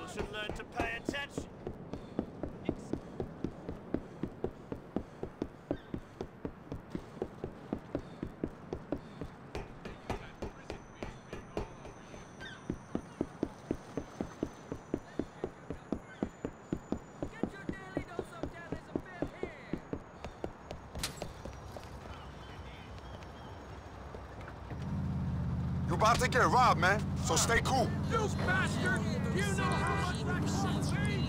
should learn to pay attention. You're about to get robbed, man, so stay cool. You bastard! You know how much that costs me!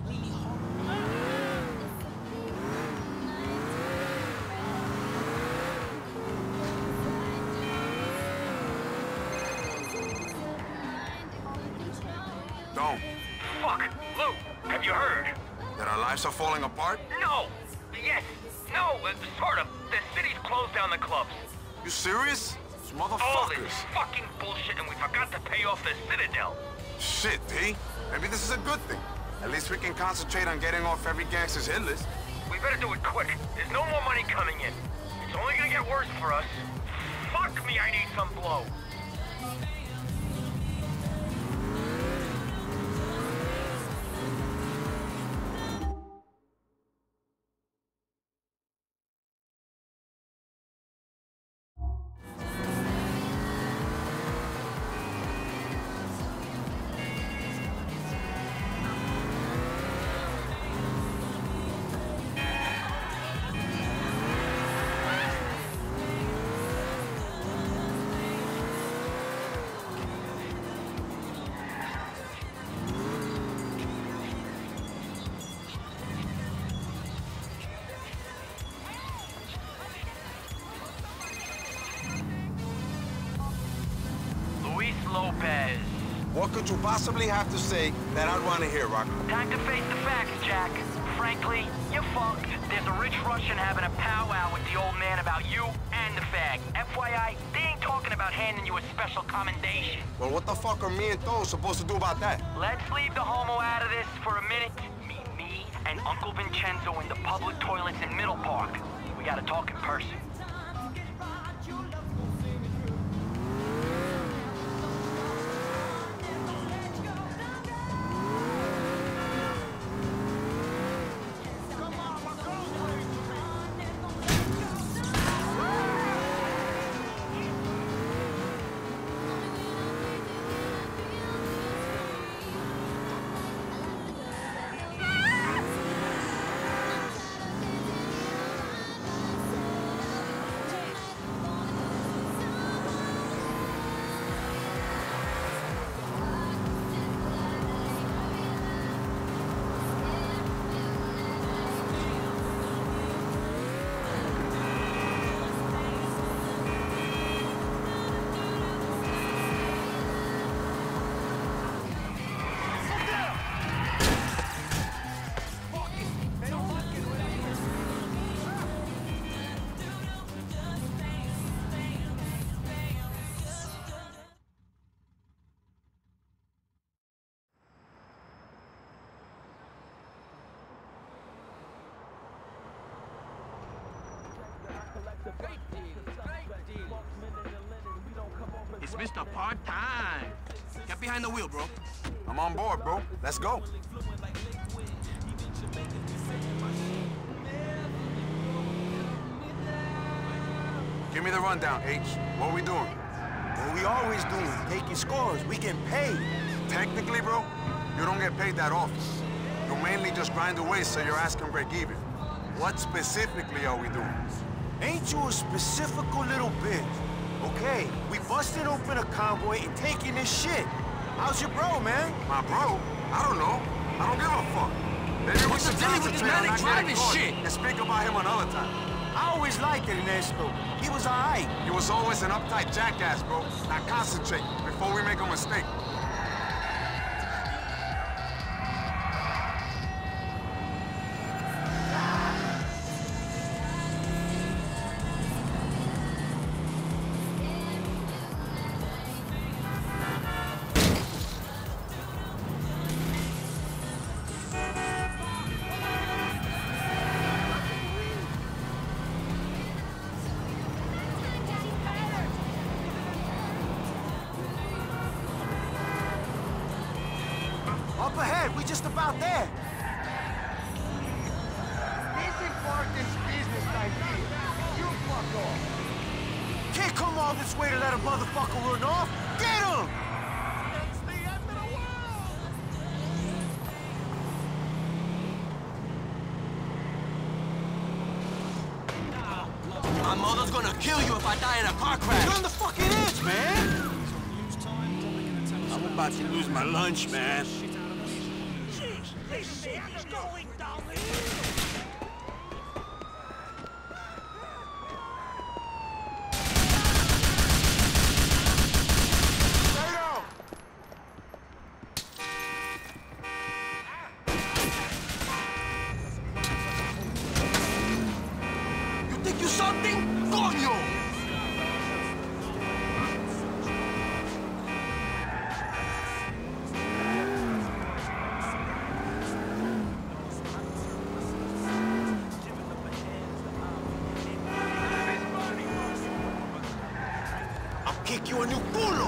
Don't. Fuck! Lou, have you heard? That our lives are falling apart? No! Yes! No! Sort of. The city's closed down the clubs. You serious? These All motherfuckers. this fucking bullshit, and we forgot to pay off the Citadel. Shit, D. Maybe this is a good thing. At least we can concentrate on getting off every gangster's hit list. We better do it quick. There's no more money coming in. It's only gonna get worse for us. Fuck me, I need some blow. Luis Lopez. What could you possibly have to say that I'd want to hear, Rock? Time to face the facts, Jack. Frankly, you're fucked. There's a rich Russian having a powwow with the old man about you and the fag. FYI, they ain't talking about handing you a special commendation. Well, what the fuck are me and Tho supposed to do about that? Let's leave the homo out of this for a minute. Meet me and Uncle Vincenzo in the public toilets in Middle Park. We gotta talk in person. It's Mr. Part-Time. Get behind the wheel, bro. I'm on board, bro. Let's go. Give me the rundown, H. What are we doing? What we always do, taking scores. We get paid. Technically, bro, you don't get paid that often. You mainly just grind away so your ass can break even. What specifically are we doing? Ain't you a specifical little bitch? Okay, we busted open a convoy and taking this shit. How's your bro, man? My bro? I don't know. I don't give a fuck. Maybe we What's the should deal with this concentrate on manic not driving getting caught shit? and speak about him another time. I always liked Ernesto. He was alright. He was always an uptight jackass, bro. Now concentrate before we make a mistake. ahead. We just about there. This important business right here. You fuck off. Can't come all this way to let a motherfucker run off. Get him! My mother's gonna kill you if I die in a car crash. You're on the fucking edge, man! I'm about to lose my lunch, man. You think you something? Coño! I'll kick you a new culo!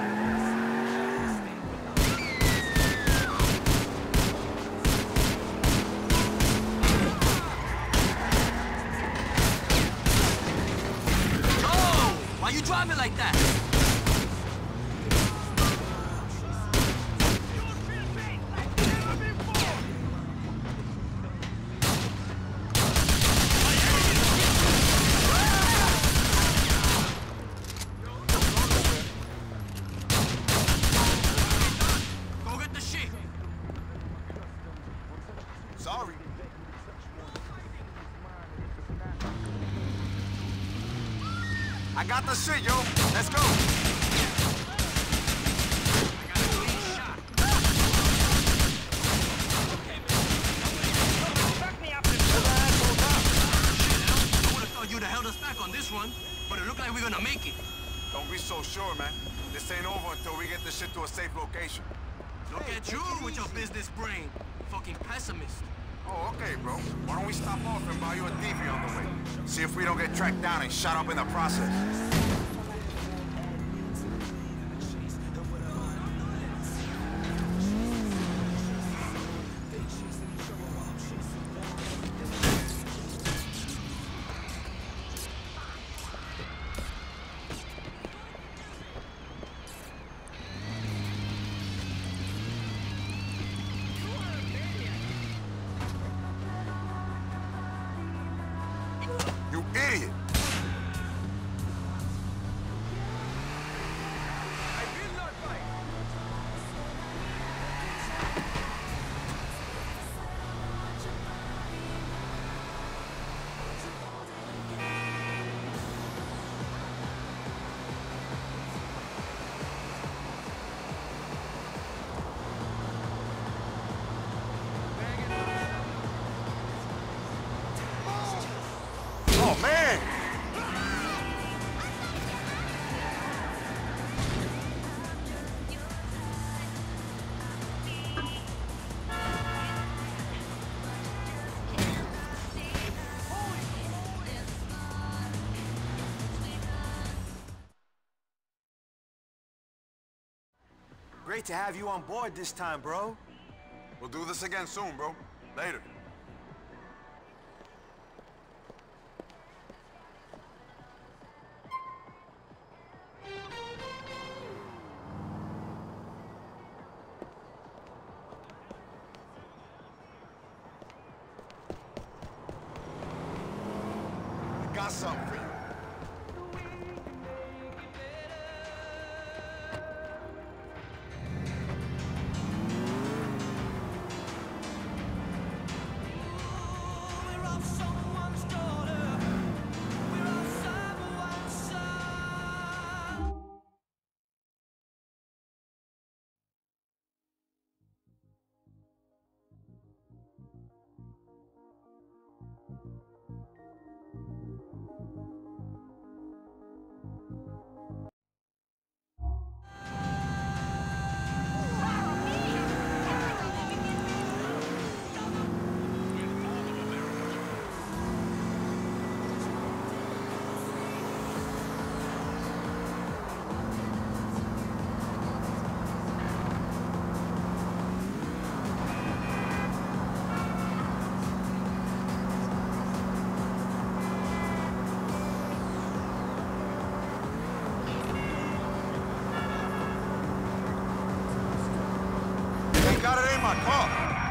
Why you driving like that? Go get the shit. Sorry. I got the shit, yo. Let's go. You'd have held us back on this one, but it looked like we're gonna make it. Don't be so sure, man. This ain't over until we get the shit to a safe location. Look at you with your business brain. Fucking pessimist. Oh, okay, bro. Why don't we stop off and buy you a TV on the way? See if we don't get tracked down and shot up in the process. You idiot! Oh, man! Great to have you on board this time, bro. We'll do this again soon, bro. Later. I got something for you. my car.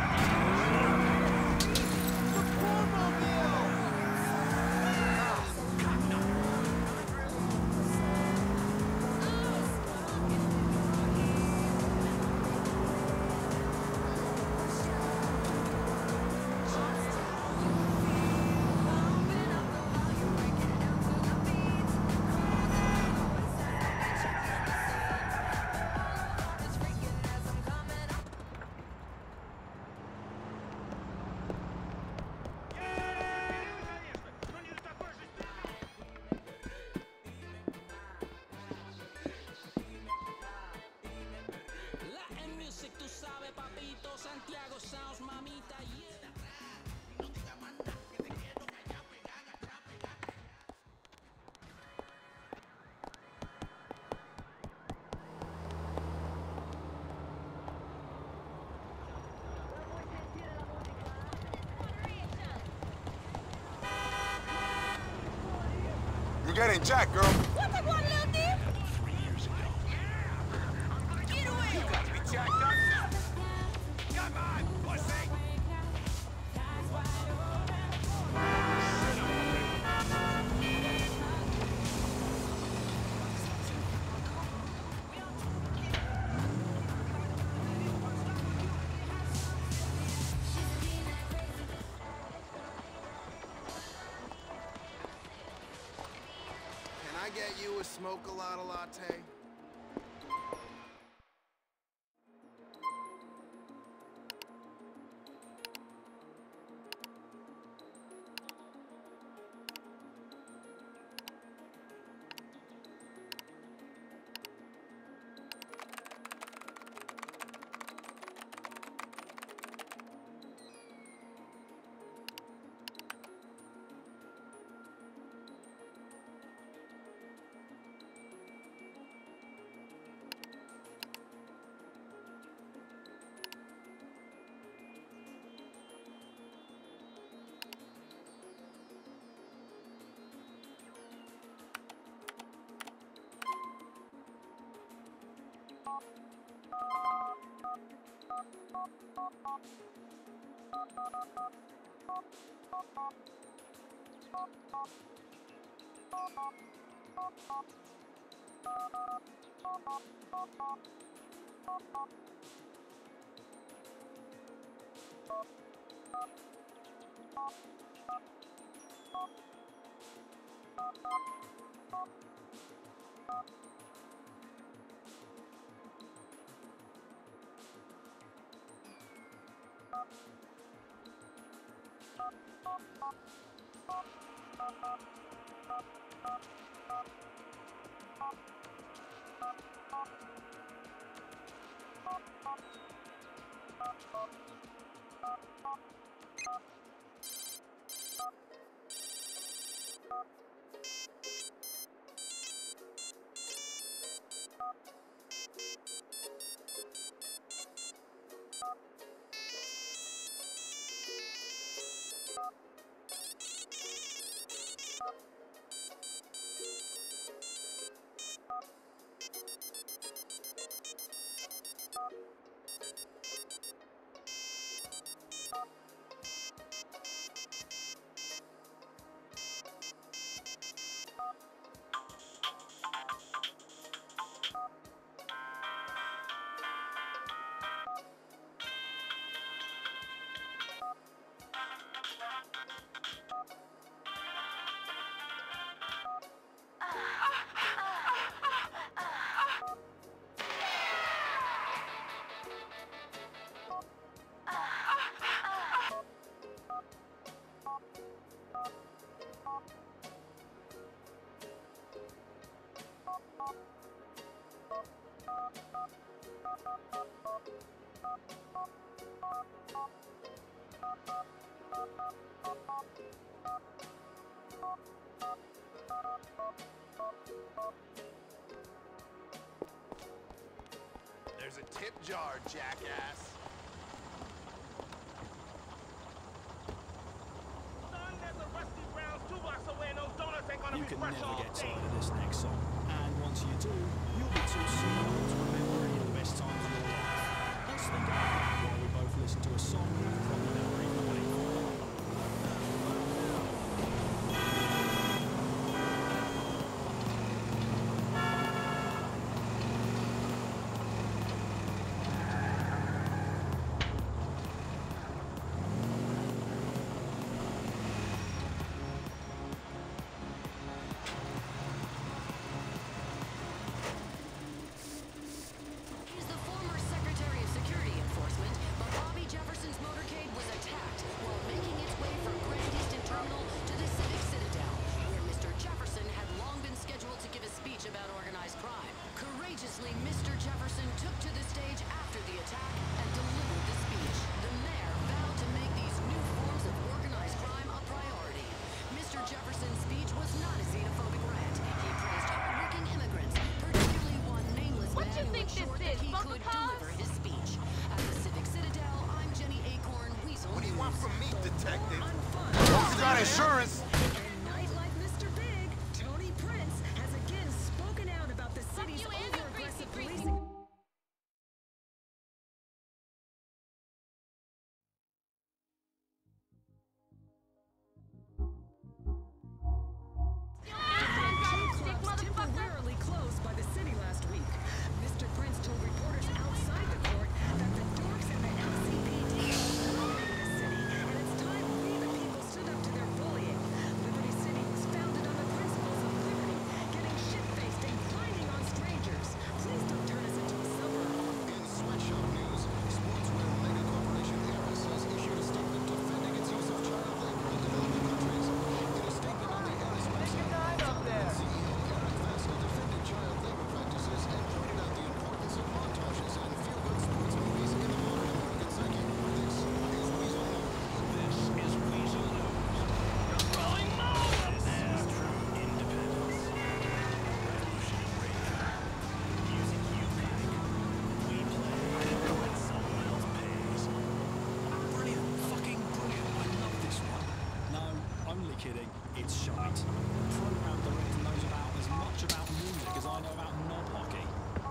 Latin music, tú sabes, papito. Santiago Sounds, mamita, yeah. You're getting jacked, girl. What the one, little deal? 3 years ago. Get away! You got to be jacked up. Come on, pussy! Can I get you a smoke-a-lotta latte? There's a tip jar, jackass. Son, there's a Rusty Brown's 2 blocks away and those donuts ain't gonna You be can fresh never all get day. tired of this next song. And once you do, you'll be too soon to remember any of the best times of your life. Let's think about where we both listen to a song you've probably never even played before. He's the former Secretary of Security Enforcement, but Bobby Jefferson's motorcade was attacked while making its way from Grand Eastern Terminal to the Civic Citadel, where Mr. Jefferson had long been scheduled to give a speech about organized crime. Courageously, Mr. Jefferson took to the stage after the attack and delivered the speech. The mayor vowed to make these new forms of organized crime a priority. Mr. Jefferson's speech was not a xenophobic rant. He praised hardworking immigrants, particularly one nameless What man you who think this ensured that is, he Bunker could Pass? deliver his speech. At the Civic Citadel, I'm Jenny Acorn, Weasel What do you want News. from me, detective? Hope you got insurance. And Nightlife Mr. Big, Tony Prince, has again spoken out about the city's you and your greasy over-aggressive freak. policing. Temporarily closed by the city last week. Mr. Prince told reporters outside the court that the dorks and the LCPD are dominating the city, and it's time we the people stood up to their bullying. Liberty City was founded on the principles of liberty, getting shit-faced and grinding on strangers. Please don't turn us into a suburb. In sweatshop news, sportswear mega corporation Harris has issued a statement defending its use of child labor in developing countries. In a statement on the Harris website, CEO Eric Vassell defended child labor practices and pointed out the importance of montages and feel-good sports movies in the modern American psyche. This is Weasel News. This is Weasel News. You're growing more! This is true independence. Revolution Radio. Music you pick. We play when someone else pays. Brilliant. Fucking brilliant. I love this one. No, only kidding. It's shite. The program director knows about as much about music as I know about knob hockey.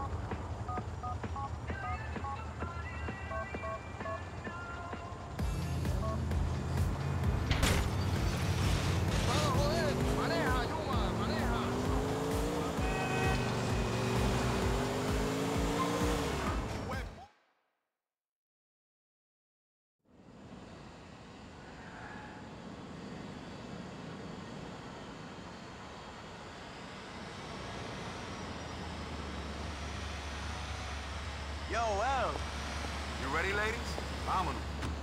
Yo, Al. You ready, ladies? Vámonos.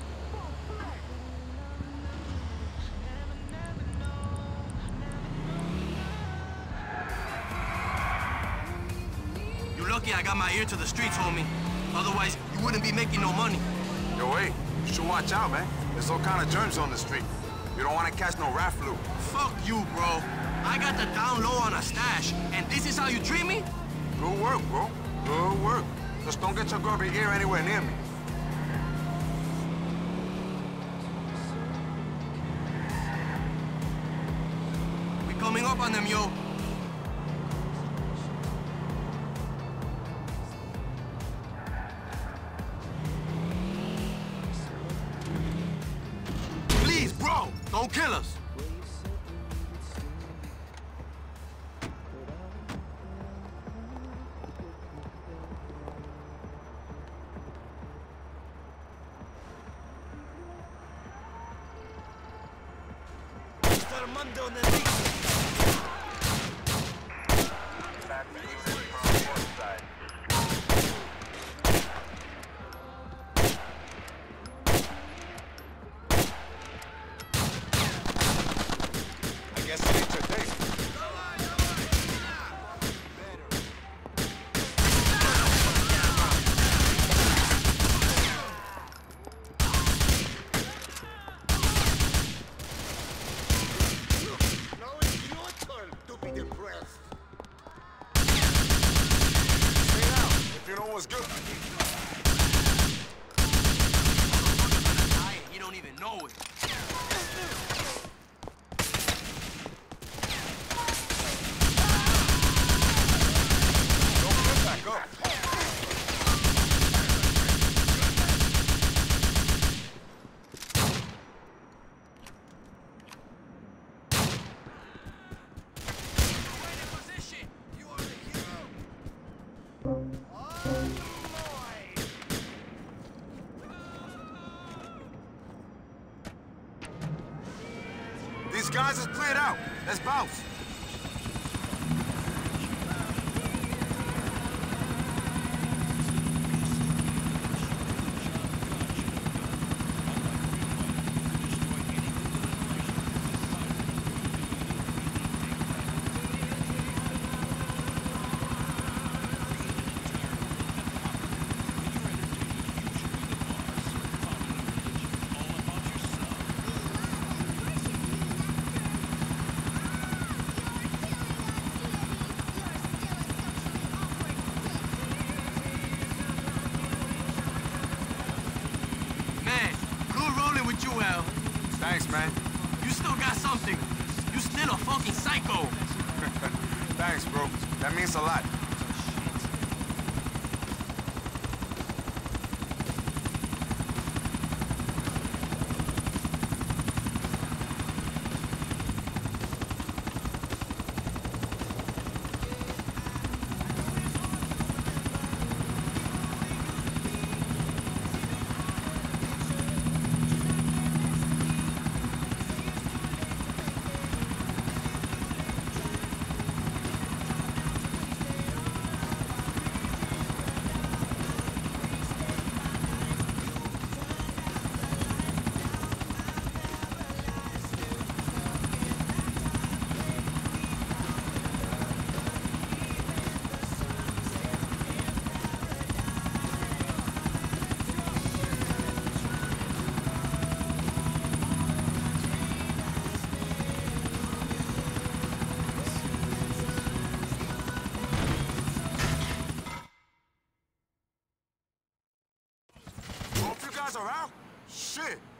You're lucky I got my ear to the streets, homie. Otherwise, you wouldn't be making no money. Yo, hey, you should watch out, man. There's all kind of germs on the street. You don't want to catch no rat flu. Fuck you, bro. I got the down low on a stash, and this is how you treat me? Good work, bro. Good work. Just don't get your grubby ear anywhere near me. We coming up on them, yo. Please, bro, don't kill us. I guess it ain't your day. Now it's your turn to be depressed. Stay out if you know what's good. You don't even know it. Don't get back up. guys is cleared out. Let's bounce. Thanks, man. You still got something. You still a fucking psycho. Thanks, bro. That means a lot. Hope you guys are out. Shit.